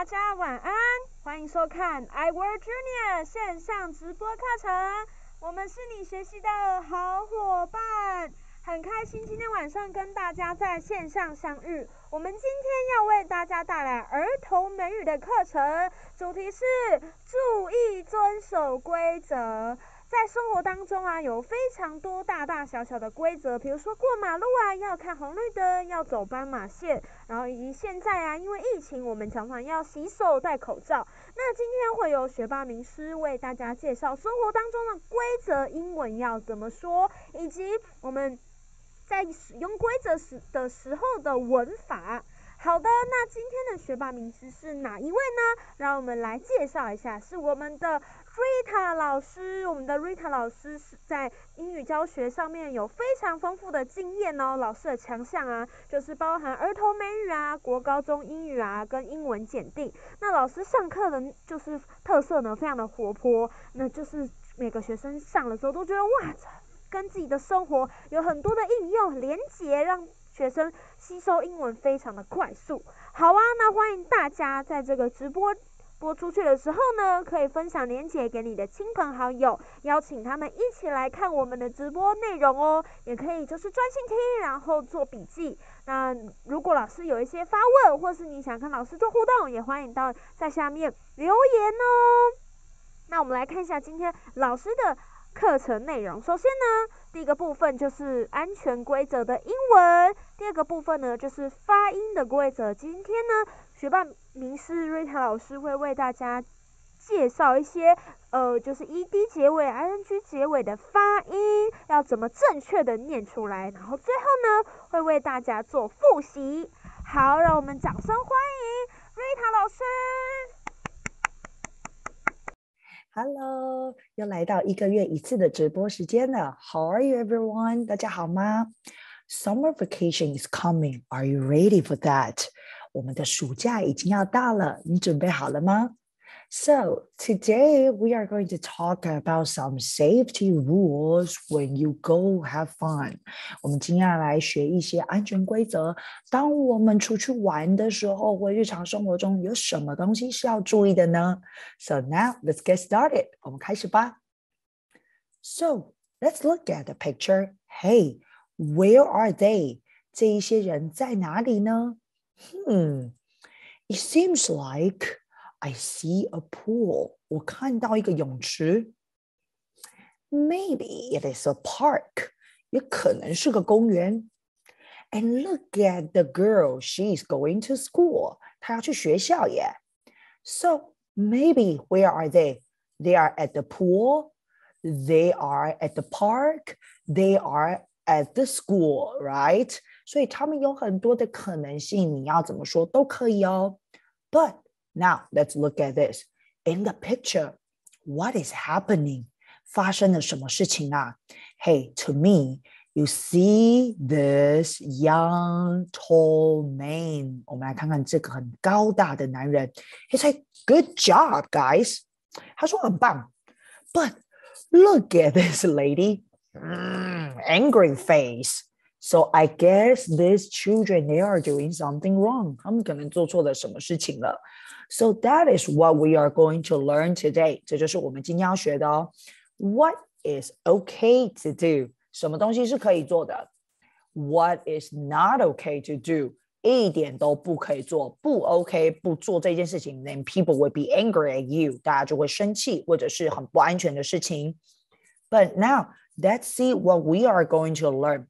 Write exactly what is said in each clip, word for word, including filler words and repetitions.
家晚安，欢迎收看 iWorld Junior 线上直播课程。我们是你学习的好伙伴，很开心今天晚上跟大家在线上相遇。我们今天要为大家带来儿童美语的课程，主题是注意遵守规则。在生活当中啊，有非常多大大小小的规则，比如说过马路啊，要看红绿灯，要走斑马线，然后以及现在啊，因为疫情，我们常常要洗手、戴口罩。那今天会有学霸名师为大家介绍生活当中的规则英文要怎么说，以及我们在使用规则时的时候的文法。好的，那今天的学霸名师是哪一位呢？让我们来介绍一下，是我们的 Rita 老师。我们的 Rita 老师是在英语教学上面有非常丰富的经验哦。老师的强项啊，就是包含儿童美语啊、国高中英语啊跟英文检定。那老师上课的就是特色呢，非常的活泼，那就是每个学生上的时候都觉得哇，跟自己的生活有很多的应用连结，让学生吸收英文非常的快速。好啊，那欢迎大家在这个直播播出去的时候呢，可以分享连结给你的亲朋好友，邀请他们一起来看我们的直播内容哦。也可以就是专心听，然后做笔记。那如果老师有一些发问，或是你想跟老师做互动，也欢迎到在下面留言哦。那我们来看一下今天老师的课程内容。首先呢，第一个部分就是安全规则的英文，第二个部分呢就是发音的规则。今天呢，学霸名师 Rita 老师会为大家介绍一些呃，就是 ed 结尾、ing 结尾的发音要怎么正确的念出来，然后最后呢会为大家做复习。好，让我们掌声欢迎 Rita 老师。 Hello， 又来到一个月一次的直播时间了。How are you, everyone？ 大家好吗？ Summer vacation is coming. Are you ready for that? 我们的暑假已经要到了，你准备好了吗？ So today we are going to talk about some safety rules when you go have fun. 我们今天要来学一些安全规则。当我们出去玩的时候，或日常生活中有什么东西是要注意的呢？ So now let's get started. 我们开始吧。So let's look at the picture. Hey, where are they? 这一些人在哪里呢？ Hmm, it seems like I see a pool. 我看到一个泳池。Maybe it is a park. 也可能是个公园。And look at the girl. She is going to school. 她要去学校耶。So maybe where are they? They are at the pool. They are at the park. They are at the school, right? 所以他们有很多的可能性，你要怎么说都可以哦。But now let's look at this. In the picture, what is happening? 发生了什么事情啊？ Hey, to me, you see this young, tall man. 我们来看看这个很高大的男人。He's like, good job, guys. 他说很棒。But look at this lady. Mm, angry face. So I guess these children, they are doing something wrong. 他们可能做错了什么事情了。So that is what we are going to learn today. 这就是我们今天要学的哦。What is okay to do? 什么东西是可以做的？ What is not okay to do? 一点都不可以做，不 OK， 不做这件事情 then people will be angry at you. 大家就会生气，或者是很不安全的事情。But now, let's see what we are going to learn.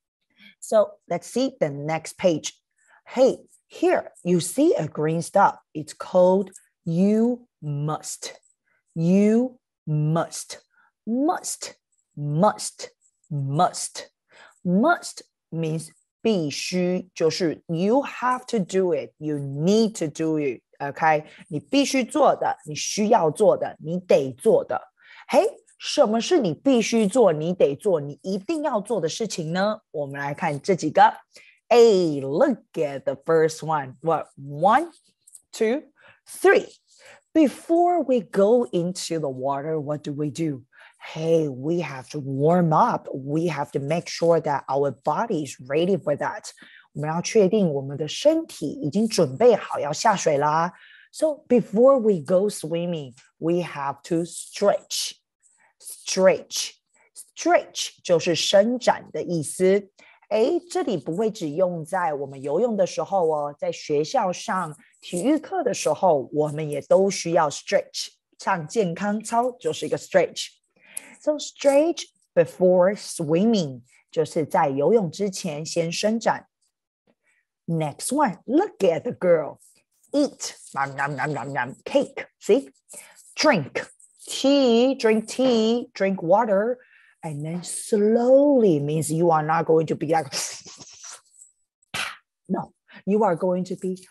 So let's see the next page. Hey, here you see a green stuff. It's called you must. You must. Must. Must. Must. Must means 必须，就是 you have to do it. You need to do it. OK? 你必须做的，你需要做的，你得做的。嘿，什么是你必须做，你得做，你一定要做的事情呢？我们来看这几个。Hey, look at the first one. What? One, two, three. Before we go into the water, what do we do? Hey, we have to warm up. We have to make sure that our body is ready for that. 我们要确定我们的身体已经准备好要下水啦。 So before we go swimming, we have to stretch. Stretch, stretch 就是伸展的意思。诶，这里不会只用在我们游泳的时候哦，在学校上体育课的时候，我们也都需要 stretch。上健康操就是一个 stretch。So stretch before swimming 就是在游泳之前先伸展。Next one, look at the girl. Eat, nom, nom, nom, nom, nom, cake. See? Drink, tea, drink tea, drink water. And then slowly means you are not going to be like, no, you are going to be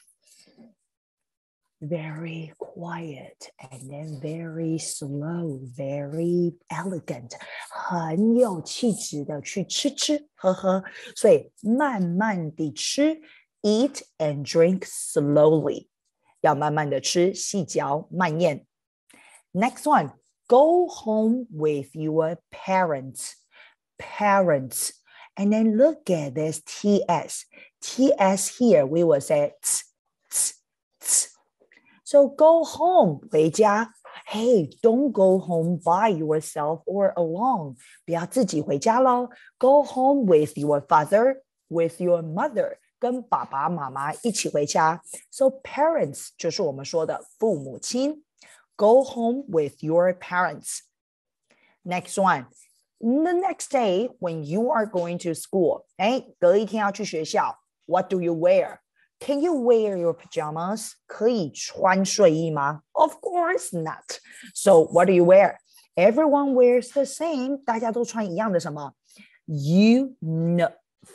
very quiet and then very slow, very elegant, 很有气质的去吃吃喝喝，所以慢慢地吃 eat and drink slowly， 要慢慢的吃，细嚼慢咽。Next one, go home with your parents, parents, and then look at this T S. T S here we will say ts, ts, ts. So go home, 回家。Hey, don't go home by yourself or alone. 不要自己回家咯。Go home with your father, with your mother. 跟爸爸妈妈一起回家。So parents 就是我们说的父母亲。Go home with your parents. Next one. The next day when you are going to school. 哎，隔一天要去学校。What do you wear?Can you wear your pajamas? 可以穿睡衣吗？ Of course not. So what do you wear? Everyone wears the same. 大家都穿一样的什么？ Uniform.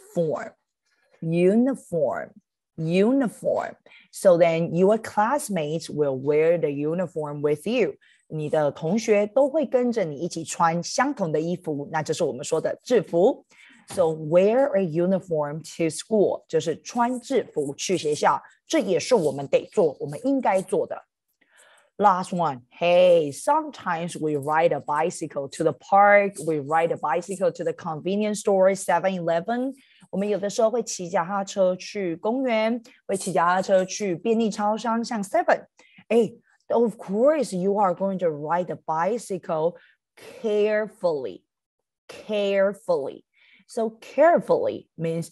Uniform. Uniform. So then your classmates will wear the uniform with you. 你的同学都会跟着你一起穿相同的衣服，那这是我们说的制服。So wear a uniform to school 就是穿制服去学校，这也是我们得做，我们应该做的。Last one, hey, sometimes we ride a bicycle to the park, we ride a bicycle to the convenience store, seven eleven. 我们有的时候会骑脚踏车去公园，会骑脚踏车去便利超商，像 seven. Hey, of course you are going to ride a bicycle carefully, carefully.So carefully means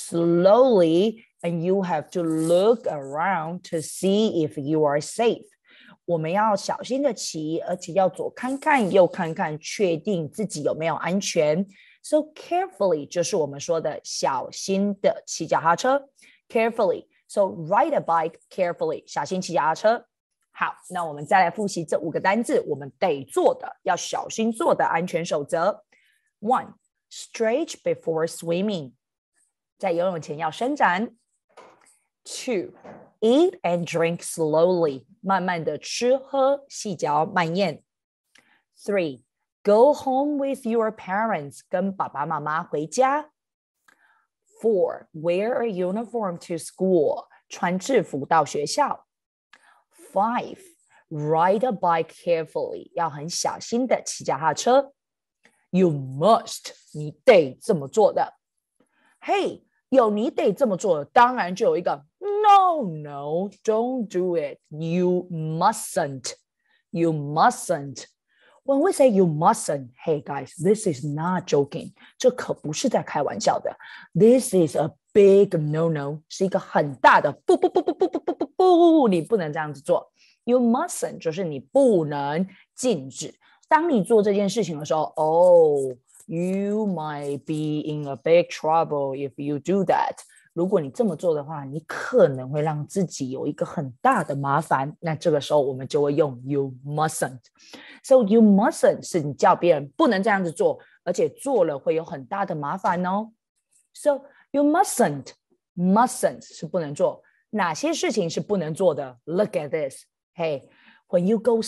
slowly, and you have to look around to see if you are safe. 我们要小心的骑，而且要左看看右看看，确定自己有没有安全。So carefully 就是我们说的小心的骑脚踏车。Carefully, so ride a bike carefully. 小心骑脚踏车。好，那我们再来复习这五个单字，我们得做的，要小心做的安全守则。One.Stretch before swimming. 在游泳前要伸展。Two, eat and drink slowly. 慢慢的吃喝，细嚼慢咽。Three, go home with your parents. 跟爸爸妈妈回家。Four, wear a uniform to school. 穿制服到学校。Five, ride a bike carefully. 要很小心的骑脚踏车。You must, 你得这么做的。Hey, 有你得这么做的，当然就有一个 No, no, don't do it. You mustn't. You mustn't. When we say you mustn't, hey guys, this is not joking. 这可不是在开玩笑的。This is a big no-no. 是一个很大的不不不不不不不不不，你不能这样子做。You mustn't 就是你不能禁止。当你做这件事情的时候 Oh, you might be in a big trouble if you do that. 如果你这么做的话，你可能会让自己有一个很大的麻烦。那这个时候我们就会用 you mustn't. So you mustn't 是你叫别人不能这样子做，而且做了会有很大的麻烦哦。So you mustn't, mustn't 是不能做。哪些事情是不能做的 ？Look at this. Hey, when you go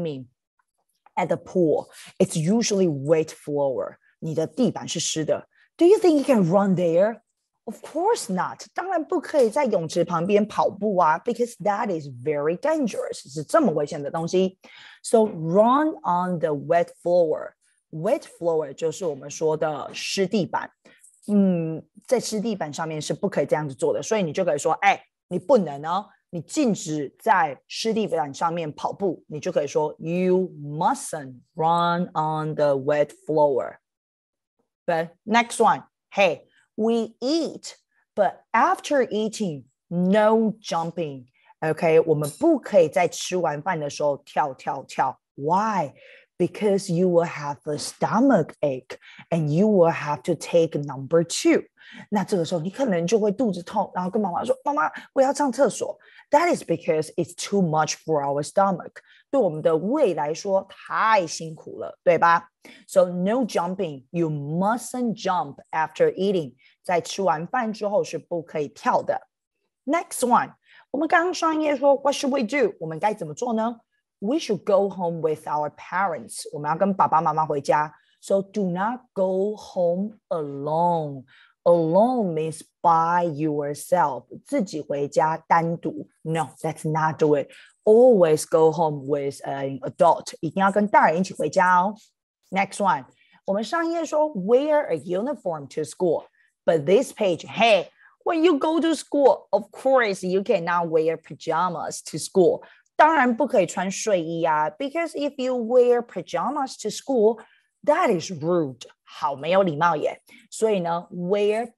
swimming,At the pool, it's usually wet floor. 你的地板是湿的。Do you think you can run there? Of course not. 当然不可以在泳池旁边跑步啊 because that is very dangerous. 是这么危险的东西。So run on the wet floor. Wet floor 就是我们说的湿地板。嗯，在湿地板上面是不可以这样子做的，所以你就可以说，哎，你不能哦。 你禁止在湿地板上面跑步，你就可以说 You mustn't run on the wet floor. But next one, hey, we eat, but after eating, no jumping. OK, 我们不可以在吃完饭的时候跳跳跳。Why? Because you will have a stomach ache and you will have to take number two. 那这个时候你可能就会肚子痛，然后跟妈妈说，妈妈，我要上厕所。That is because it's too much for our stomach. 对我们的胃来说太辛苦了，对吧？ So no jumping. You mustn't jump after eating. 在吃完饭之后是不可以跳的。Next one. 我们刚刚上一页说 What should we do? 我们该怎么做呢？ We should go home with our parents. 我们要跟爸爸妈妈回家。So do not go home alone. Alone means by yourself. 自己回家单独。No, let's not do it. Always go home with an adult. 一定要跟大人一起回家哦。Next one. 我们上一页说 Wear a uniform to school. But this page, hey.When you go to school, of course, you cannot wear pajamas to school. 当然不可以穿睡衣啊 because if you wear pajamas to school, that is rude. 好没有礼貌耶。所以呢 wear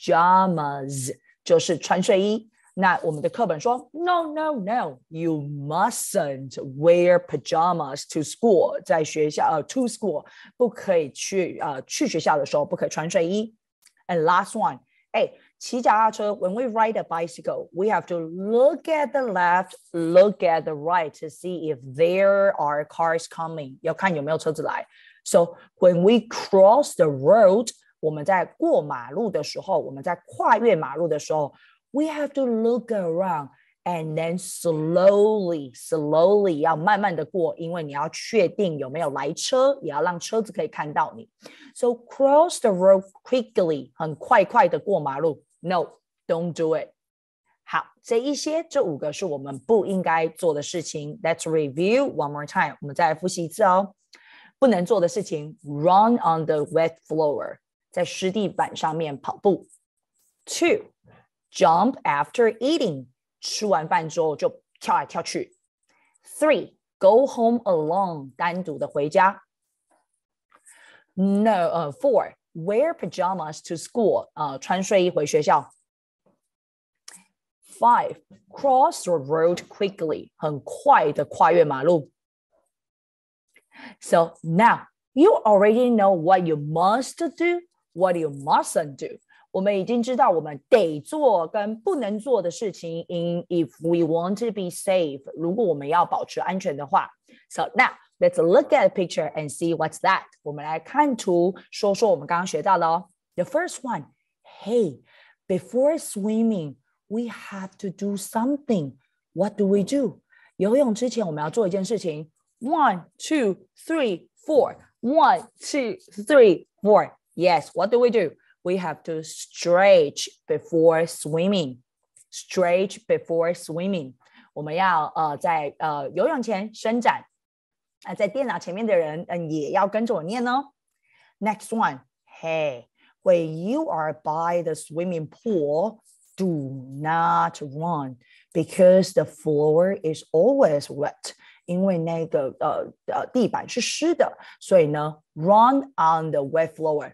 pajamas 就是穿睡衣。那我们的课本说 no, no, no, you mustn't wear pajamas to school. 在学校呃 to school 不可以去呃去学校的时候不可以穿睡衣。And last one, 哎。骑脚踏车 when we ride a bicycle, we have to look at the left, look at the right to see if there are cars coming. 要看有没有车子来。So when we cross the road, 我们在过马路的时候，我们在跨越马路的时候 we have to look around and then slowly, slowly 要慢慢的过，因为你要确定有没有来车，也要让车子可以看到你。So cross the road quickly, 很快快的过马路。No, don't do it. 好，这一些这五个是我们不应该做的事情。Let's review one more time. 我们再来复习一次哦。不能做的事情 Run on the wet floor. 在湿地板上面跑步。Two, jump after eating. 吃完饭之后就跳来跳去。Three, go home alone. 单独的回家。No, uh, four, wear pajamas to school. 呃，穿睡衣回学校。Five, cross the road quickly. 很快的跨越马路。So now you already know what you must do, what you mustn't do. 我们已经知道我们得做跟不能做的事情 in if we want to be safe. 如果我们要保持安全的话。So now let's look at a picture and see what's that. 我们来看图，说说我们刚刚学到的哦。The first one, hey, before swimming, we have to do something. What do we do? 游泳之前我们要做一件事情。One, two, three, four. One, two, three, four. Yes, what do we do? We have to stretch before swimming. Stretch before swimming. 我们要呃在呃游泳前伸展。啊、呃，在电脑前面的人，嗯、呃，也要跟着我念哦。Next one, hey, when you are by the swimming pool, do not run because the floor is always wet. 因为那个呃呃地板是湿的，所以呢 ，run on the wet floor.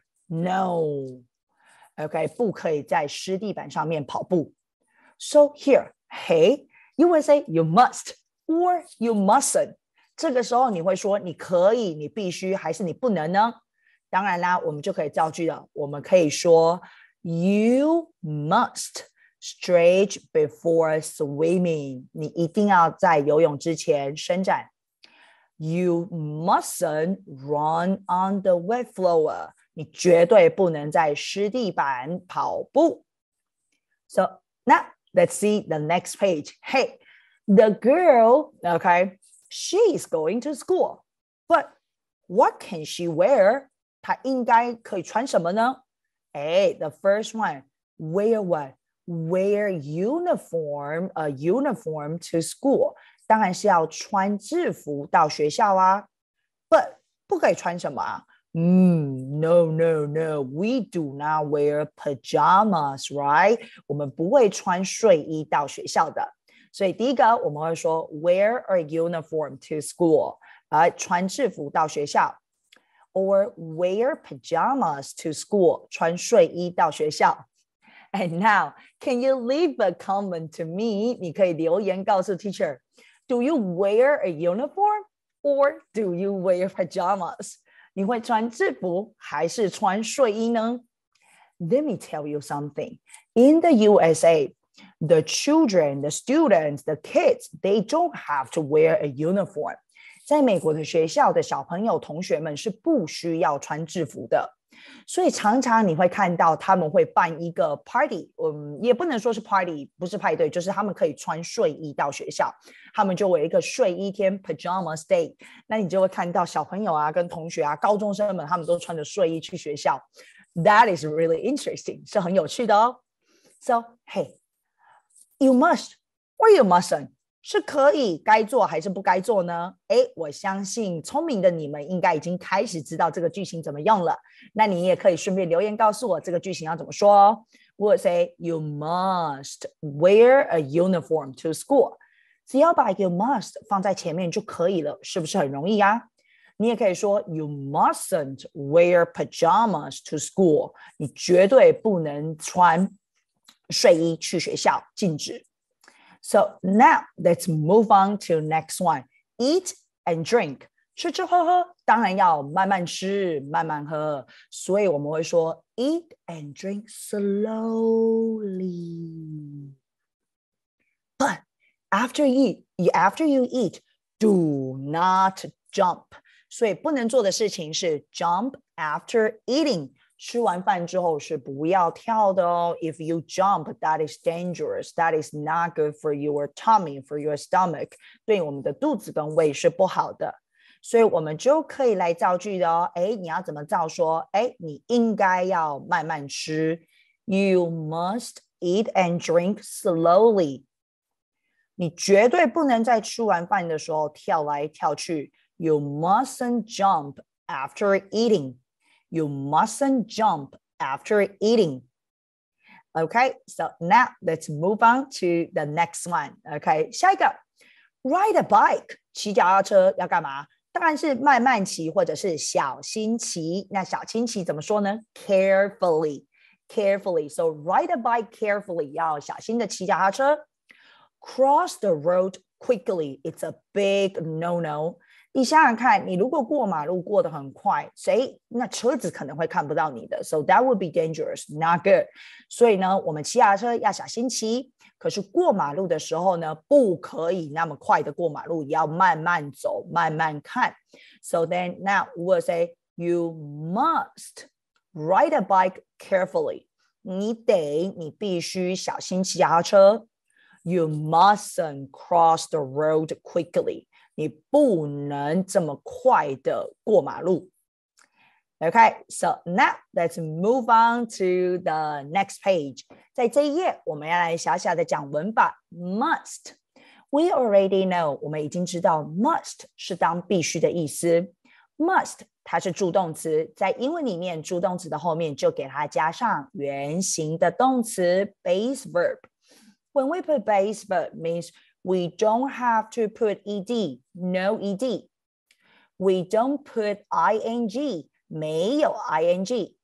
No, OK, 不可以在湿地板上面跑步。So here, hey, you will say you must or you mustn't. 这个时候你会说你可以，你必须，还是你不能呢？当然啦，我们就可以造句了。我们可以说 You must stretch before swimming. 你一定要在游泳之前伸展。You mustn't run on the wet floor. 你绝对不能在湿地板跑步。So now let's see the next page. Hey, the girl, okay, she is going to school. But what can she wear? 她应该可以穿什么呢？哎 the first one, wear what? Wear uniform, a uniform to school. 当然是要穿制服到学校啊。But 不可以穿什么啊？Mm, no, no, no. We do not wear pajamas, right? 我们不会穿睡衣到学校的。 所以第一个我们会说 wear a uniform to school， 呃，穿制服到学校。Or wear pajamas to school， 穿睡衣到学校。And now, can you leave a comment to me？ 你可以留言告诉 teacher， Do you wear a uniform or do you wear pajamas？ 你会穿制服还是穿睡衣呢？ Let me tell you something. In the U S A, the children, the students, the kids, they don't have to wear a uniform.在美国的学校的小朋友同学们是不需要穿制服的，所以常常你会看到他们会办一个 party， 嗯，也不能说是 party， 不是派对，就是他们可以穿睡衣到学校，他们就有一个睡衣天 pajamas day， 那你就会看到小朋友啊跟同学啊高中生们他们都穿着睡衣去学校。 That is really interesting， 是很有趣的哦。 So hey, you must or you mustn't，是可以该做还是不该做呢？诶，我相信聪明的你们应该已经开始知道这个句型怎么用了。那你也可以顺便留言告诉我这个句型要怎么说哦。我 say you must wear a uniform to school， 只要把 you must 放在前面就可以了，是不是很容易啊？你也可以说 you mustn't wear pajamas to school， 你绝对不能穿睡衣去学校，禁止。So now let's move on to next one. Eat and drink. 吃吃喝喝当然要慢慢吃慢慢喝，所以我们会说 eat and drink slowly. But after you, after you eat, do not jump. 所以不能做的事情是 jump after eating。吃完饭之后是不要跳的哦。If you jump, that is dangerous. That is not good for your tummy, for your stomach. 对我们的肚子跟胃是不好的。所以我们就可以来造句的哦。诶，你要怎么造说？诶，你应该要慢慢吃。You must eat and drink slowly. 你绝对不能在吃完饭的时候跳来跳去。You mustn't jump after eating.You mustn't jump after eating. Okay, so now let's move on to the next one. Okay, 下一个 ride a bike， 骑脚踏车要干嘛？当然是慢慢骑或者是小心骑。那小心骑怎么说呢？ Carefully, carefully. So ride a bike carefully， 要小心的骑脚踏车。Cross the road quickly. It's a big no-no.你想想看，你如果过马路过得很快，谁那车子可能会看不到你的 ，so that would be dangerous, not good。所以呢，我们骑脚踏车要小心骑，可是过马路的时候呢，不可以那么快的过马路，也要慢慢走，慢慢看。So then now we'll say you must ride a bike carefully。你得，你必须小心骑脚踏车。You mustn't cross the road quickly。你不能这么快的过马路。Okay, so now let's move on to the next page. 在这一页，我们要来小小的讲文法 must. We already know， 我们已经知道 must 是当必须的意思。must 它是助动词，在英文里面助动词的后面就给它加上原形的动词 base verb. When we put base verb means we don't have to put ed, no ed. We don't put ing, 没有 ing.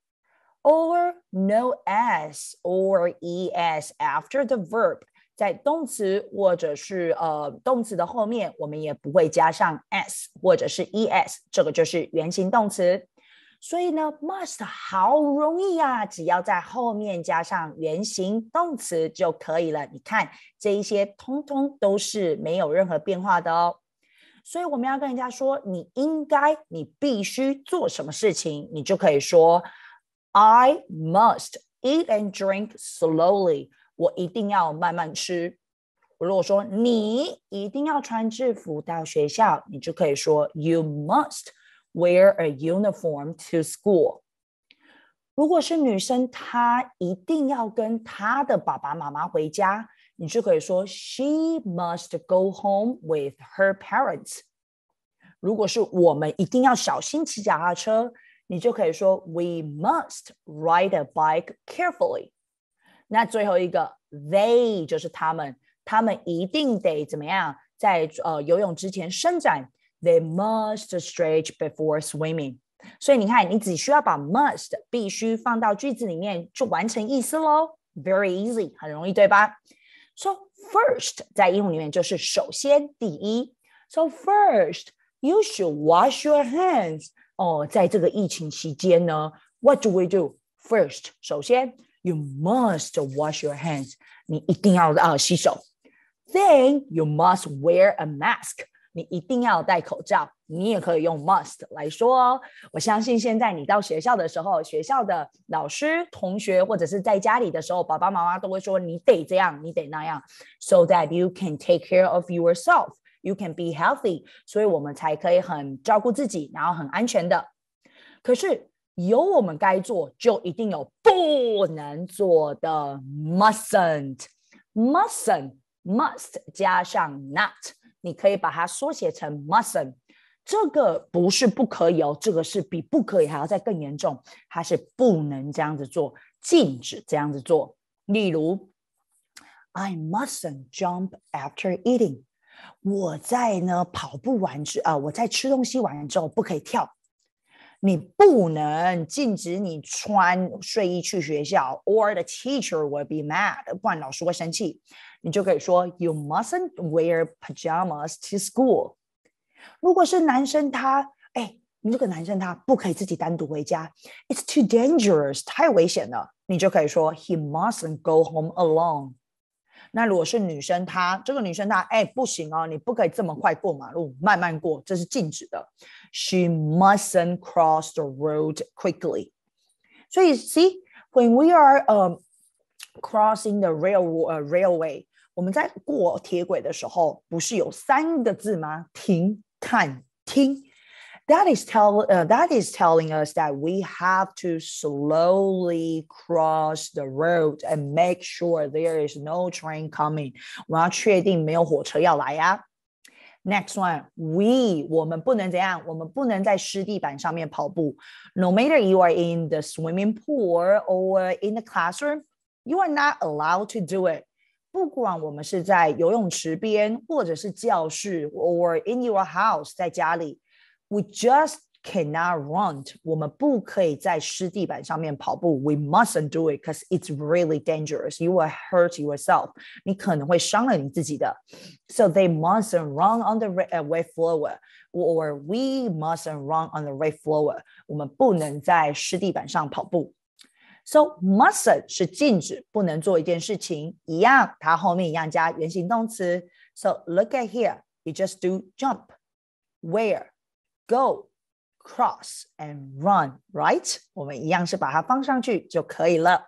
Or no s or es after the verb. 在动词或者是呃动词的后面，我们也不会加上 s 或者是 es， 这个就是原形动词。所以呢 must 好容易啊，只要在后面加上原形动词就可以了。你看这一些通通都是没有任何变化的哦。所以我们要跟人家说你应该你必须做什么事情，你就可以说 I must eat and drink slowly， 我一定要慢慢吃。如果说你一定要穿制服到学校，你就可以说 You must wear a uniform to school。 如果是女生，她一定要跟她的爸爸妈妈回家，你就可以说 She must go home with her parents。 如果是我们一定要小心骑脚踏车，你就可以说 We must ride a bike carefully。 那最后一个 they 就是他们， 他们一定得怎么样，在呃游泳之前伸展。They must stretch before swimming。所以你看，你只需要把 must 必须放到句子里面，就完成意思咯。Very easy， 很容易，对吧？ So first 在英文里面就是首先第一。So first you should wash your hands。哦，在这个疫情期间呢 ，What do we do? First 首先 you must wash your hands。你一定要呃洗手。Then you must wear a mask。你一定要戴口罩，你也可以用 must 来说哦。我相信现在你到学校的时候，学校的老师、同学或者是在家里的时候，爸爸妈妈都会说你得这样，你得那样 ，so that you can take care of yourself, you can be healthy， 所以我们才可以很照顾自己，然后很安全的。可是有我们该做，就一定有不能做的 mustn't, mustn't, must 加上 not。你可以把它缩写成 mustn't， 这个不是不可以哦，这个是比不可以还要再更严重，它是不能这样子做，禁止这样子做。例如 I mustn't jump after eating， 我在呢跑步完之啊、呃，我在吃东西完之后不可以跳。你不能禁止你穿睡衣去学校 or the teacher will be mad， 不然老师会生气。你就可以说 You mustn't wear pajamas to school。 如果是男生他哎，你这个男生他不可以自己单独回家 It's too dangerous， 太危险了，你就可以说 He mustn't go home alone。 那如果是女生她这个女生她哎不行哦，你不可以这么快过马路，慢慢过，这是禁止的。 She mustn't cross the road quickly。 所以 see when we are、um, crossing the rail,、uh, railway，我们在过铁轨的时候，不是有三个字吗？停、看、听。That is, tell, uh, that is telling us that we have to slowly cross the road and make sure there is no train coming。 我要确定没有火車要來啊。Next one, we 我們不能怎樣？我們不能在濕地板上面跑步。No matter you are in the swimming pool or in the classroom, you are not allowed to do it。不管我们是在游泳池边，或者是教室 or in your house 在家里 we just cannot run。 我们不可以在湿地板上面跑步 we mustn't do it because it's really dangerous. You will hurt yourself。 你可能会伤了你自己的。 So they mustn't run on the wet floor or we mustn't run on the wet floor。 我们不能在湿地板上跑步。So mustn't 是禁止不能做一件事情，一样它后面一样加原形动词。 So look at here, you just do jump, wear, go, cross and run, right? 我们一样是把它放上去就可以了。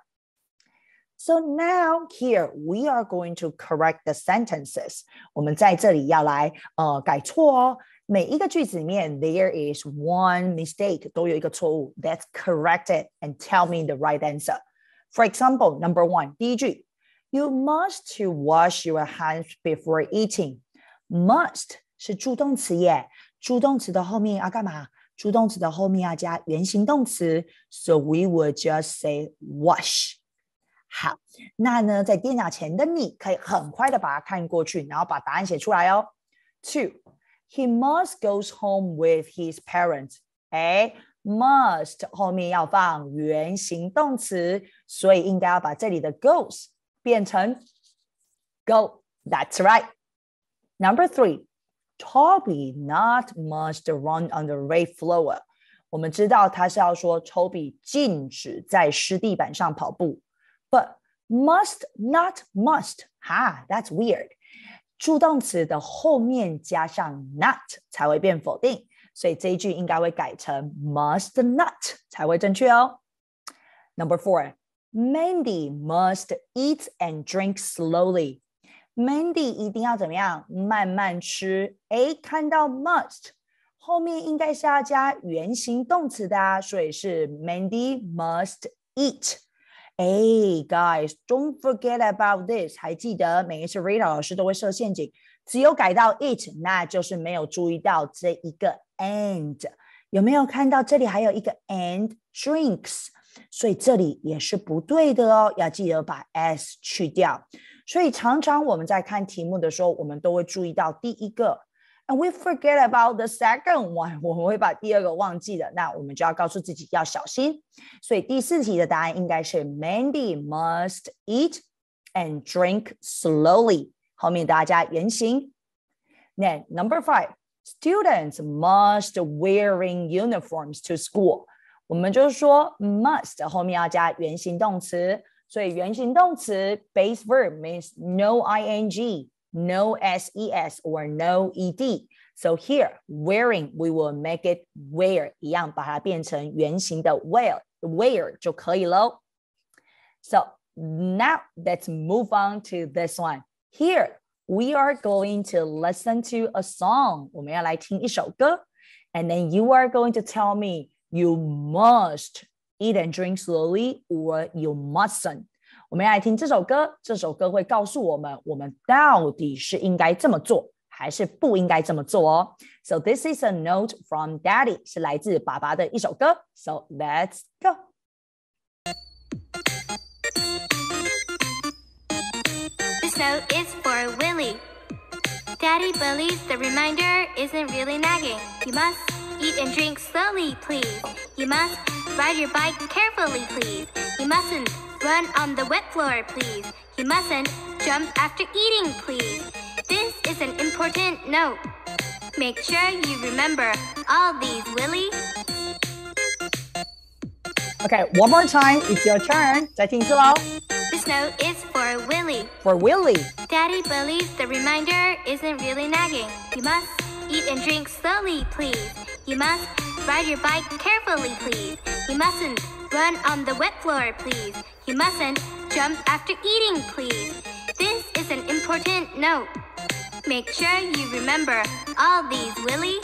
So now here we are going to correct the sentences。 我们在这里要来呃改错哦。每一个句子里面 there is one mistake， 都有一个错误。 Let's correct it and tell me the right answer. For example, number one， 第一句 You must to wash your hands before eating。 Must 是助动词耶，助动词的后面要干嘛？助动词的后面要加原形动词 So we will just say wash。 好，那呢在电脑前的你可以很快的把它看过去，然后把答案写出来哦。 Two，He must goes home with his parents。 哎 must 后面要放原形动词，所以应该要把这里的 goes 变成 go。 That's right。 Number three, Toby not must run on the wet floor。 我们知道他是要说 Toby 禁止在湿地板上跑步， But must not must， 哈 That's weird。助动词的后面加上 not 才会变否定，所以这一句应该会改成 must not 才会正确哦。 Number four, Mandy must eat and drink slowly。 Mandy 一定要怎么样？慢慢吃。诶，看到 must 后面应该是要加原形动词的啊，所以是 Mandy must eat。哎 ，guys, don't forget about this。还记得每一次 Rita 老师都会设陷阱，只有改到 it， 那就是没有注意到这一个 and。有没有看到这里还有一个 and drinks？ 所以这里也是不对的哦，要记得把 s 去掉。 所以常常我们在看题目的时候，我们都会注意到第一个 and we forget about the second one， 我们会把第二个忘记了，那我们就要告诉自己要小心。所以第四题的答案应该是 Mandy must eat and drink slowly， 后面大家原形。Then number five, students must wearing uniforms to school， 我们就说 must 后面要加原形动词，所以原形动词 base verb means no ing, no ses or no ed. So here, wearing, we will make it wear, 一样把它变成原形的 wear, wear 就可以咯。So now let's move on to this one. Here, we are going to listen to a song. 我们要来听一首歌 and then you are going to tell me you must eat and drink slowly or you mustn't. 我们要来听这首歌，这首歌会告诉我们我们到底是应该这么做还是不应该这么做哦。So this is a note from Daddy， 是来自爸爸的一首歌。So let's go. This note is for Willie. Daddy believes the reminder isn't really nagging. You must eat and drink slowly, please. You must ride your bike carefully, please. You mustn't run on the wet floor, please. You mustn't jump after eating, please. This is an important note. Make sure you remember all these, Willie. Okay, one more time. It's your turn. 再听一次咯。 This note is for Willie. For Willie. Daddy believes the reminder isn't really nagging. You must eat and drink slowly, please. You must ride your bike carefully, please. You mustn't run on the wet floor, please. You mustn't jump after eating, please. This is an important note. Make sure you remember all these, Willie.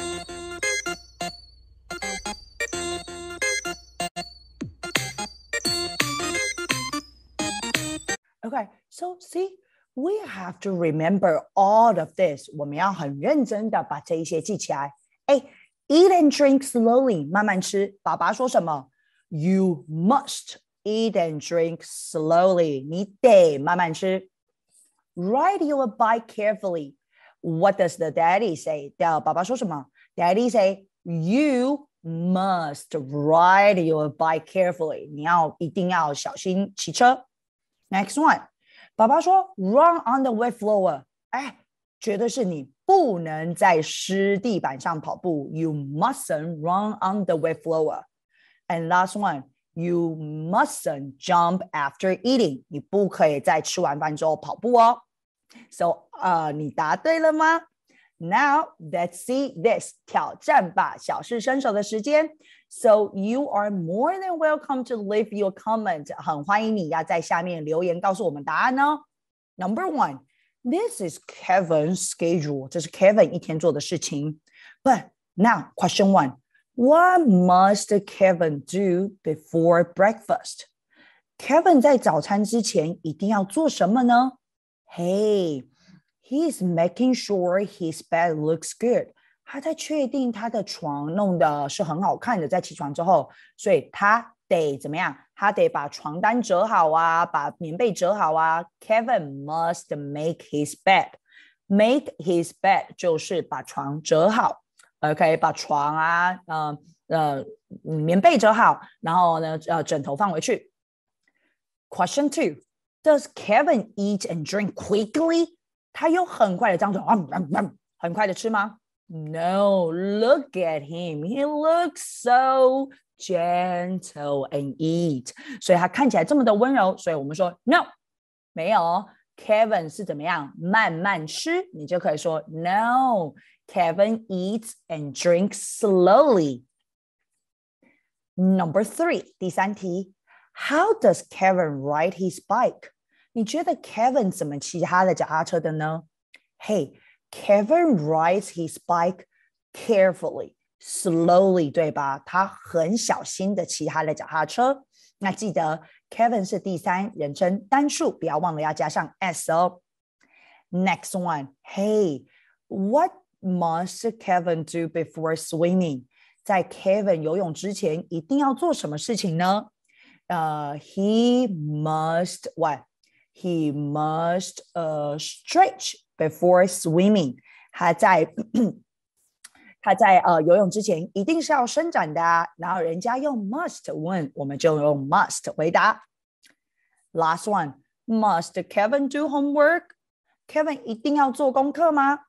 Okay, so see, we have to remember all of this. 我们要很认真的把这一些记起来。哎 ，eat and drink slowly， 慢慢吃。爸爸说什么 ？You must eat and drink slowly， 你得慢慢吃。Ride your bike carefully. What does the daddy say? 爸爸说什么 ？Daddy say, you must ride your bike carefully. 你要一定要小心骑车。Next one, 爸爸说 run on the wet floor. 哎，绝对是你不能在湿地板上跑步。You mustn't run on the wet floor. And last one, you mustn't jump after eating. 你不可以在吃完饭之后跑步哦。So, 呃，你答对了吗？ Now, let's see this. 挑战吧，小试身手的时间。So, you are more than welcome to leave your comment. 很欢迎你要在下面留言告诉我们答案哦。Number one, this is Kevin's schedule. 这是 Kevin 一天做的事情。But now, question one. What must Kevin do before breakfast? Kevin 在早餐之前一定要做什么呢？ Hey, he's making sure his bed looks good. 他在确定他的床弄的是很好看的，在起床之后，所以他得怎么样？他得把床单折好啊，把棉被折好啊。Kevin must make his bed. Make his bed 就是把床折好。OK， 把床啊，呃呃，棉被折好，然后呢，呃，枕头放回去。Question two, does Kevin eat and drink quickly? 他有很快的张嘴，嗯嗯嗯，很快的吃吗 ？No, look at him. He looks so gentle and eat. 所以他看起来这么的温柔，所以我们说 no， 没有。Kevin 是怎么样？慢慢吃，你就可以说 no.Kevin eats and drinks slowly. Number three, 第三题 How does Kevin ride his bike? 你觉得 Kevin 怎么骑他的脚踏车的呢？ Hey, Kevin rides his bike carefully, slowly, 对吧？他很小心的骑他的脚踏车。那记得 Kevin 是第三人称单数，不要忘了要加上 s 哦。Next one, Hey, what must Kevin do before swimming? 在 Kevin 游泳之前一定要做什么事情呢？呃、uh, He must what? He must uh, stretch before swimming. 他在他在呃游泳之前一定是要伸展的啊，然后人家用 must 问，我们就用 must 回答。Last one, must Kevin do homework? Kevin 一定要做功课吗？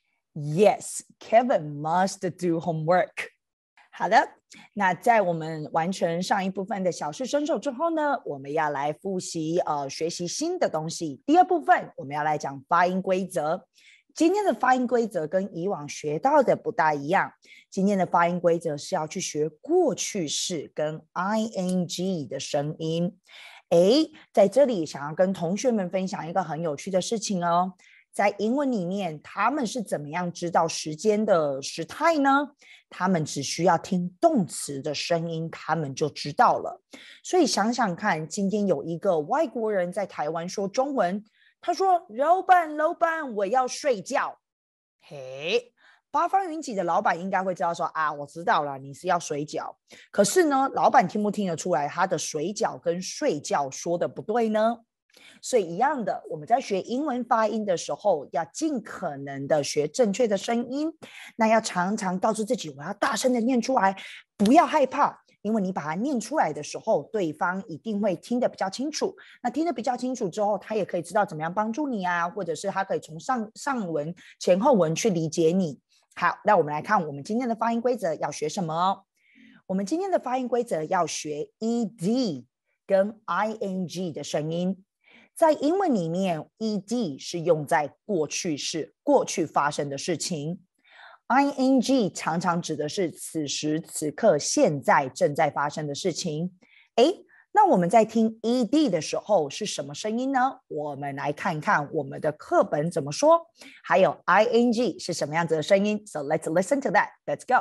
Yes, Kevin must do homework. 好的，那在我们完成上一部分的小试身手之后呢，我们要来复习呃学习新的东西。第二部分我们要来讲发音规则。今天的发音规则跟以往学到的不大一样，今天的发音规则是要去学过去式跟 ing 的声音。诶，在这里想要跟同学们分享一个很有趣的事情哦。在英文里面，他们是怎么样知道时间的时态呢？他们只需要听动词的声音，他们就知道了。所以想想看，今天有一个外国人在台湾说中文，他说老板老板我要睡觉。嘿，八方云集的老板应该会知道说啊，我知道了，你是要水饺。可是呢，老板听不听得出来他的水饺跟睡觉说的不对呢？所以一样的，我们在学英文发音的时候，要尽可能的学正确的声音。那要常常告诉自己，我要大声的念出来，不要害怕，因为你把它念出来的时候，对方一定会听得比较清楚。那听得比较清楚之后，他也可以知道怎么样帮助你啊，或者是他可以从上上文、前后文去理解你。好，那我们来看我们今天的发音规则要学什么哦。我们今天的发音规则要学 ed 跟 ing 的声音。在英文里面 ed 是用在过去式，过去发生的事情。ing 常常指的是此时此刻现在正在发生的事情。诶，那我们在听 ed 的时候是什么声音呢？我们来看看我们的课本怎么说，还有 ing 是什么样子的声音。 So let's listen to that. Let's go.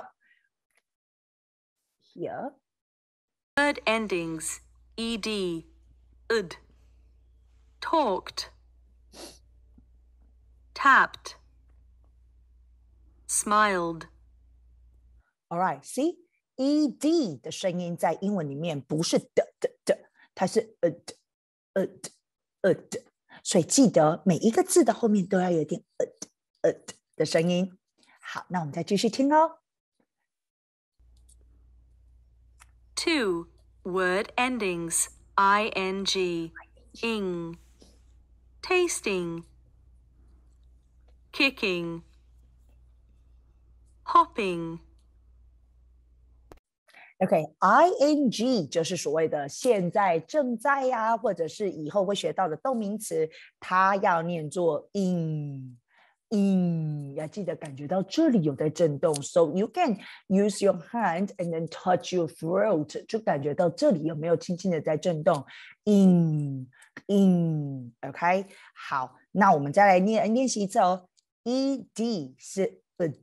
Here. Word endings. Ed. Ud. Talked. Tapped. Smiled. All right, see? ed 的声音在英文里面不是的的的，它是 ud ud ud， 所以记得每一个字的后面都要有点 ud ud 的声音。好，那我们再继续听哦。 Two word endings. ing. Ing. Tasting. Kicking. Hopping. OK，ing 就是所谓的现在、正在呀、啊，或者是以后会学到的动名词，它要念作 in in， 要记得感觉到这里有在震动 ，so you can use your hand and then touch your throat， 就感觉到这里有没有轻轻的在震动 in in OK， 好，那我们再来念练习一次哦 ，ed 是 ud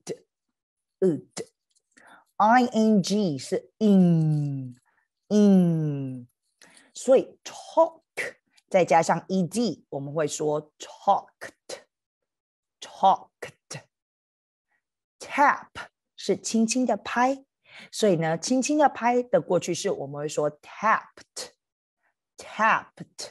ud。ing 是 in in， 所以 talk 再加上 ed， 我们会说 talked talked。 tap 是轻轻的拍，所以呢，轻轻的拍的过去式我们会说 tapped tapped。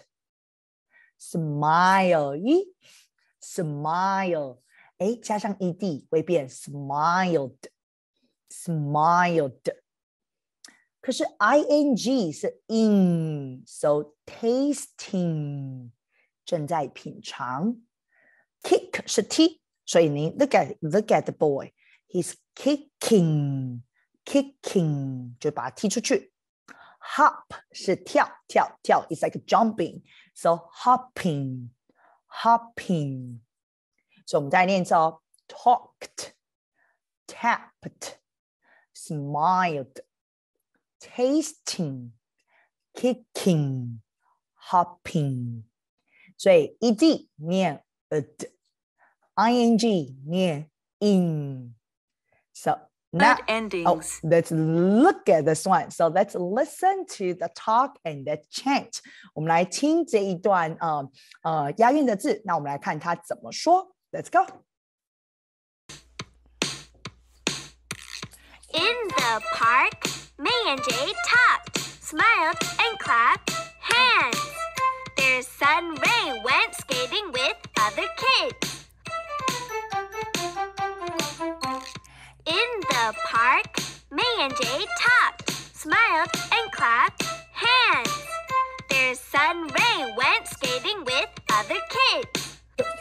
smile 咦 smile， 诶，加上 ed 会变 smiled smiled， 可是 ing 是 in， so tasting 正在品尝。kick 是踢，所以你 look at look at the boy， he's kicking kicking 就把他踢出去。hop 是跳跳跳 ，it's like jumping， so hopping hopping， 所以我们再念一次哦 ，talked tapped smiled, tasting, kicking, hopping。 所以 ed 念 ud， ing 念 in。 So now, oh, let's look at this one. So let's listen to the talk and the chant. 我们来听这一段呃呃押韵的字，那我们来看它怎么说。Let's go. In the park, May and Jay talked, smiled, and clapped hands. Their Their son Ray went skating with other kids. In the park, May and Jay talked, smiled, and clapped hands. Their son Ray went skating with other kids.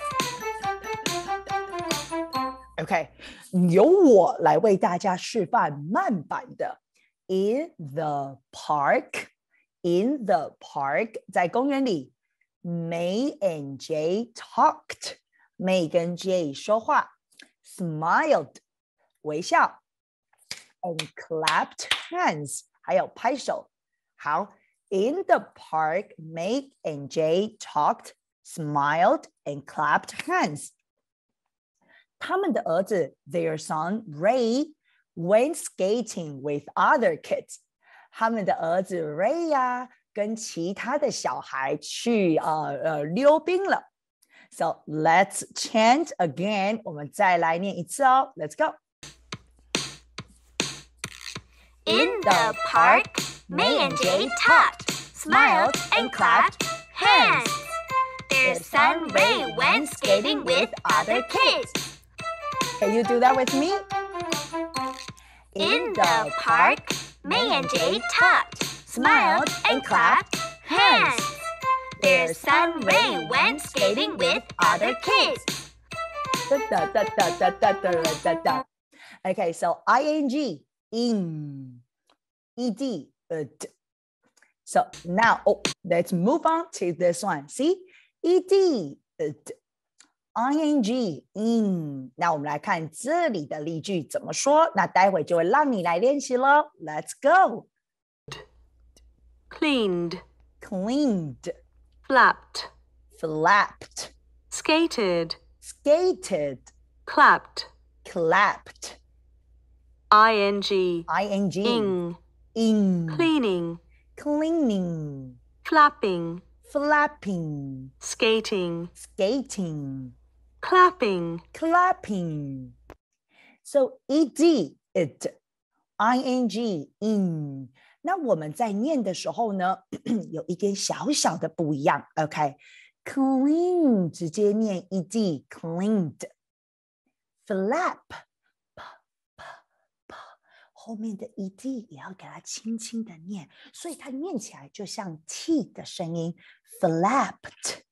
OK， 由我来为大家示范慢版的。In the park, in the park， 在公园里 ，May and Jay talked， May 跟 Jay 说话 ，smiled 微笑 ，and clapped hands， 还有拍手。好 ，In the park, May and Jay talked, smiled, and clapped hands。他们的儿子 their son Ray went skating with other kids。他们的儿子 Ray 呀、啊，跟其他的小孩去呃呃溜冰了。So let's chant again。我们再来念一次哦。Let's go。 In the park, May and Jay talked, smiled, and clapped hands. Their son Ray went skating with other kids. Can you do that with me? In the park, May and Jay talked, smiled, and clapped hands. Their son Ray went skating with other kids. Da, da, da, da, da, da, da, da. Okay, so ing, in, ed, ed. So now, oh, let's move on to this one. See, ed, ed, ing, in. 那我们来看这里的例句怎么说。那待会就会让你来练习咯。Let's go. Cleaned, Cleaned, flapped, flapped, skated, skated, clapped, clapped, ing, ing, ing, in, cleaning, cleaning, flapping, flapping, skating, skating, clapping, clapping. So ed, it, ing, in. 那我们在念的时候呢，有一点小小的不一样。OK， clean 直接念 ed cleaned， flap p p p 后面的 ed 也要给它轻轻的念，所以它念起来就像 t 的声音 ，flapped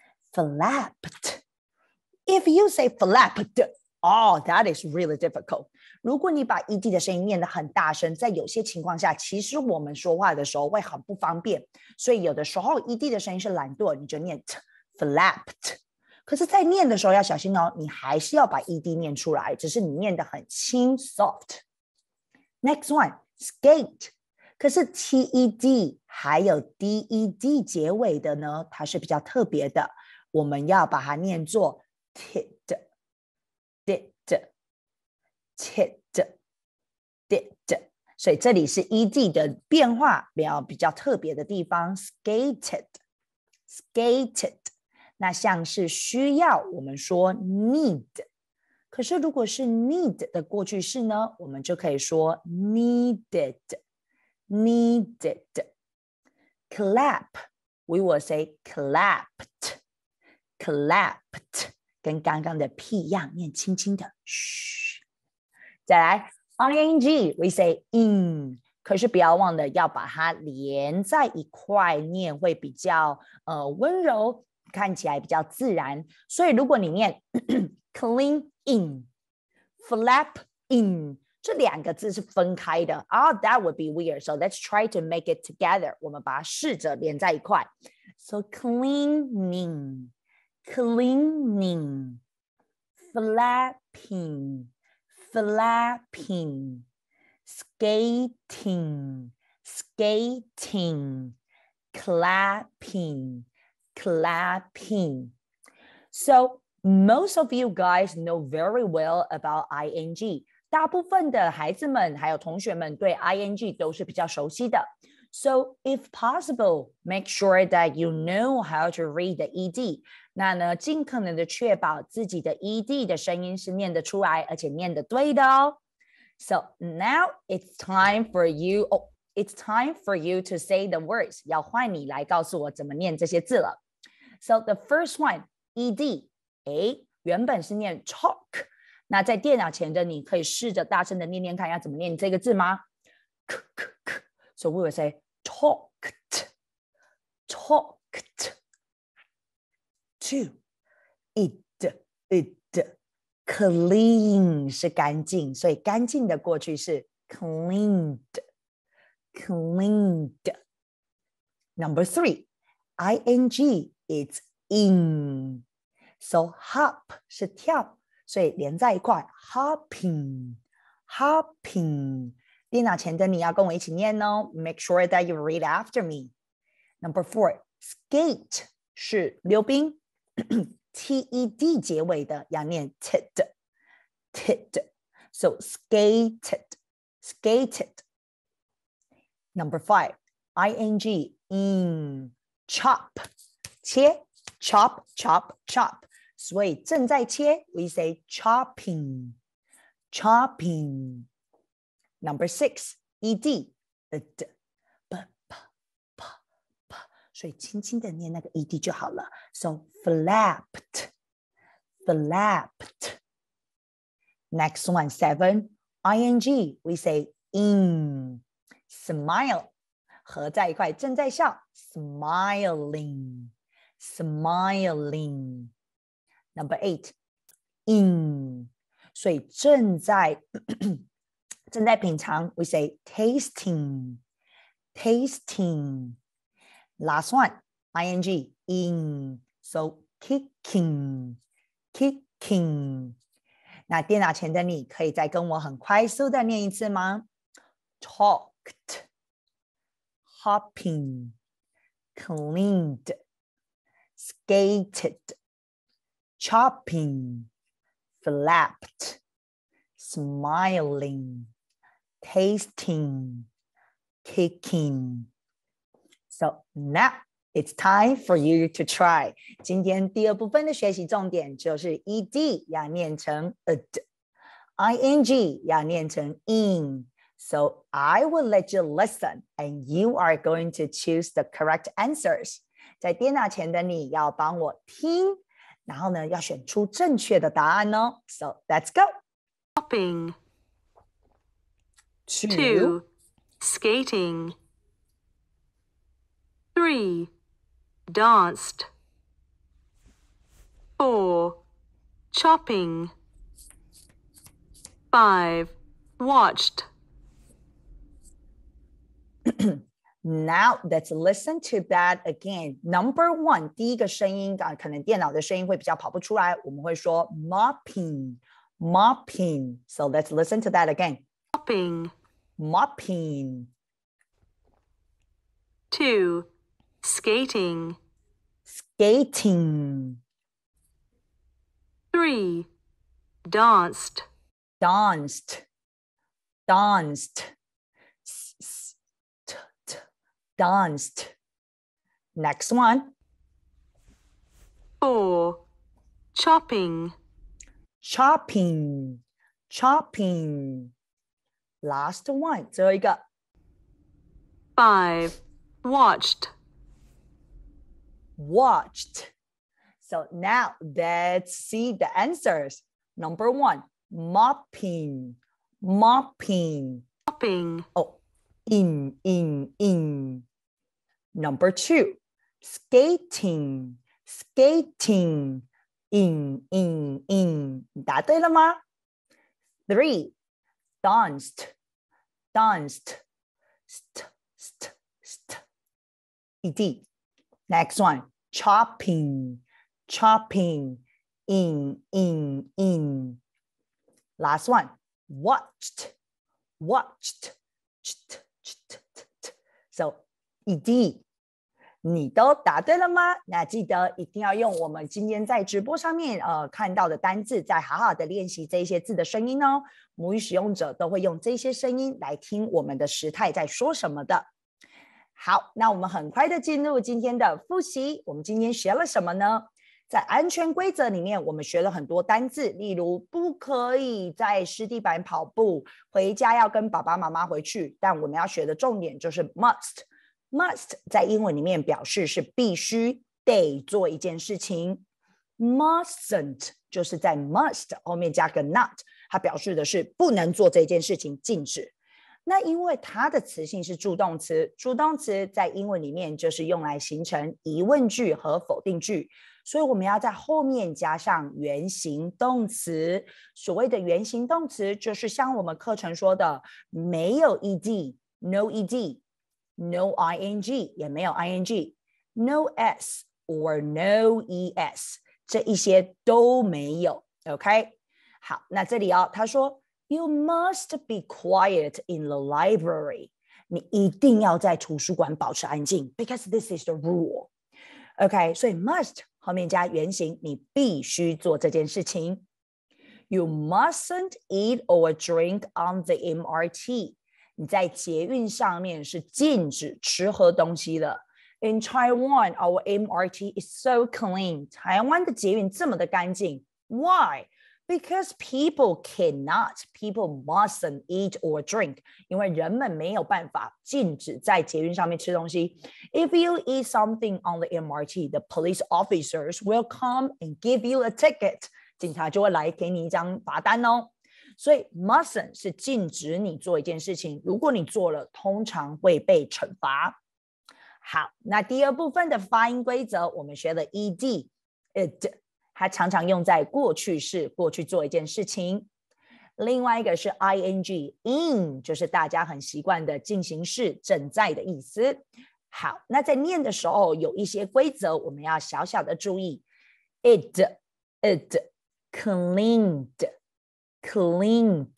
flapped。If you say flapped, oh, that is really difficult. 如果你把 ed 的声音念得很大声，在有些情况下，其实我们说话的时候会很不方便，所以有的时候 ed 的声音是懒惰，你就念 t flapped。可是，在念的时候要小心哦，你还是要把 ed 念出来，只是你念得很轻 soft。Next one, skate。可是 ted 还有 ded 结尾的呢，它是比较特别的，我们要把它念作 tid, did, tid, did。所以这里是 ed 的变化，比较比较特别的地方 skated, skated。那像是需要，我们说 need。可是如果是 need 的过去式呢，我们就可以说 needed, needed. Clap, we will say clapped, clapped。跟刚刚的 p 一样，念轻轻的，嘘。再来 ing, we say in， 可是不要忘了要把它连在一块念，会比较呃温柔，看起来比较自然。所以如果你念clean in, flap in， 这两个字是分开的。Oh, that would be weird. So let's try to make it together. 我们把它试着连在一块。So cleaning, cleaning, flapping, flapping, skating, skating, clapping, clapping. So most of you guys know very well about ing. 大部分的孩子们还有同学们对 ing 都是比较熟悉的。So if possible, make sure that you know how to read the ed. 那呢，尽可能的确保自己的 ed 的声音是念得出来，而且念得对的哦。So now it's time for you, oh, it's time for you to say the words. 要换你来告诉我怎么念这些字了。 So the first one, ed， 诶，原本是念 chalk， 那在电脑前的你可以试着大声的念念看，要怎么念这个字吗？ So we will say talked, talked. Two, it, it, clean 是干净，所以干净的过去是 cleaned, cleaned. Number three, ing, it's in. So hop 是跳，所以连在一块 hopping, hopping. 电脑前的你要跟我一起念哦 Make sure that you read after me. Number four, skate 是溜冰T-E-D 结尾的要念 ted, ted. So skated, skated. Number five, ing, in, chop, 切 chop, chop, chop. 所以正在切 we say chopping, chopping. Number six, ed, the d, b, p, p, p. 所以轻轻的念那个 ed 就好了。So flapped, flapped. Next one, seven, ing, we say in, smile. 合在一块正在笑 smiling, smiling. Number eight, in. 所以正在正在品尝 we say tasting, tasting. Last one, ing, in. So kicking, kicking. 那电脑前的你可以再跟我很快速的念一次吗？ Talked, hopping, cleaned, skated, chopping, flapped, smiling, tasting, kicking. So now it's time for you to try. 今天第二部分的学习重点就是 ed 要念成 ed, ing 要念成 in. So I will let you listen and you are going to choose the correct answers. 在电脑前的你要帮我听，然后呢要选出正确的答案哦。So let's go. Hopping. Two, Two, skating. Three, danced. Four, chopping. Five, watched. Now let's listen to that again. Number one, 第一个声音啊，可能电脑的声音会比较跑不出来，我们会说 mopping, mopping. So let's listen to that again. Hopping. Mopping. Two, skating. Skating. Three, danced. Danced. Danced. Danced. Next one. Four, chopping. Chopping. Chopping. Last one. 最后一个 Five, watched. Watched. So now let's see the answers. Number one, mopping. Mopping. Hopping. Oh, in, in, in. Number two, skating. Skating. In, in, in. 答对了吗？ Three, danced. Danced. St, st, st. Ed. Next one, chopping. Chopping. In, in, in. Last one, watched. Watched. So, ed. 你都答对了吗？那记得一定要用我们今天在直播上面呃看到的单字，再好好的练习这些字的声音哦。母语使用者都会用这些声音来听我们的时态在说什么的。好，那我们很快的进入今天的复习。我们今天学了什么呢？在安全规则里面，我们学了很多单字，例如不可以在湿地板跑步，回家要跟爸爸妈妈回去。但我们要学的重点就是 must。must 在英文里面表示是必须， 得做一件事情。Mustn't 就是在 must 后面加个 not， 它表示的是不能做这件事情，禁止。那因为它的词性是助动词，助动词在英文里面就是用来形成疑问句和否定句，所以我们要在后面加上原形动词。所谓的原形动词就是像我们课程说的，没有 ed no ed no ing 也没有 ing no s or no es， 这一些都没有。 OK， 好，那这里哦，他说You must be quiet in the library. 你一定要在图书馆保持安静 because this is the rule. OK， 所以 must 后面加原形，你必须做这件事情。You mustn't eat or drink on the M R T. 你在捷运上面是禁止吃喝东西的。In Taiwan, our M R T is so clean. 台湾的捷运这么的干净。Why?Because people cannot, people mustn't eat or drink. 因为人们没有办法禁止在捷运上面吃东西。If you eat something on the M R T, the police officers will come and give you a ticket. 警察就会来给你一张罚单哦。所以 mustn't 是禁止你做一件事情，如果你做了，通常会被惩罚。好，那第二部分的发音规则，我们学了 ed, it。它常常用在过去式，过去做一件事情。另外一个是 ing in， 就是大家很习惯的进行式，正在的意思。好，那在念的时候有一些规则，我们要小小的注意。it it cleaned cleaned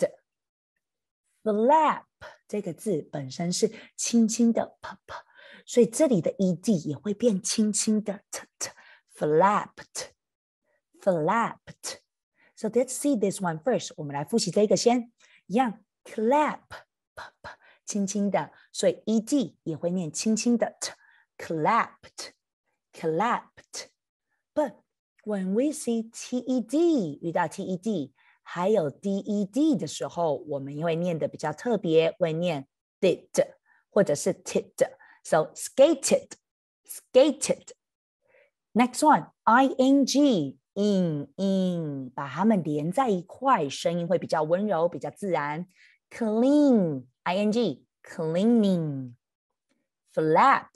flap 这个字本身是轻轻的 p p， 所以这里的 ed 也会变轻轻的 t t flapped flapped. So let's see this one first. 我们来复习这个先，一样 clap 轻轻的，所以 ed 也会念轻轻的 t clapped clapped. But when we see ted 遇到 ted 还有 ded 的时候，我们因为念的比较特别，会念 did 或者是 tid. So skated skated. Next one ing in in 把它们连在一块，声音会比较温柔，比较自然。Clean ing cleaning flap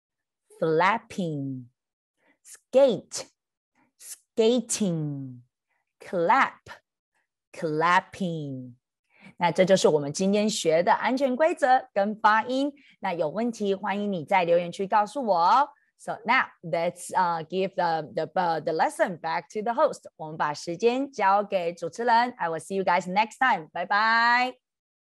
flapping skate skating clap clapping。 那这就是我们今天学的安全规则跟发音。那有问题欢迎你在留言区告诉我哦。So now let's uh, give the, the, uh, the lesson back to the host. 我们把时间交给主持人。I will see you guys next time. Bye bye.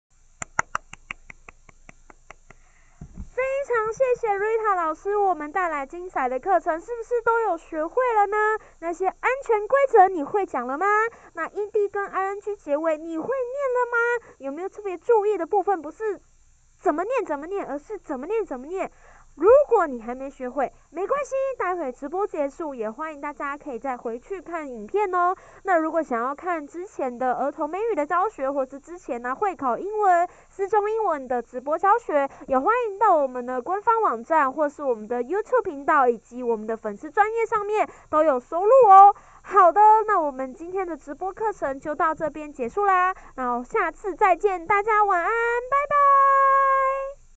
非常谢谢 Rita 老师为我们带来精彩的课程，是不是都有学会了呢？那些安全规则你会讲了吗？那 ed 跟 ing 结尾你会念了吗？有没有特别注意的部分？不是怎么念怎么念，而是怎么念怎么念。如果你还没学会，没关系，待会直播结束也欢迎大家可以再回去看影片哦。那如果想要看之前的儿童美语的教学，或是之前呢、啊、会考英文、思中英文的直播教学，也欢迎到我们的官方网站，或是我们的 YouTube 频道，以及我们的粉丝专页上面都有收录哦。好的，那我们今天的直播课程就到这边结束啦，然后下次再见，大家晚安，拜拜。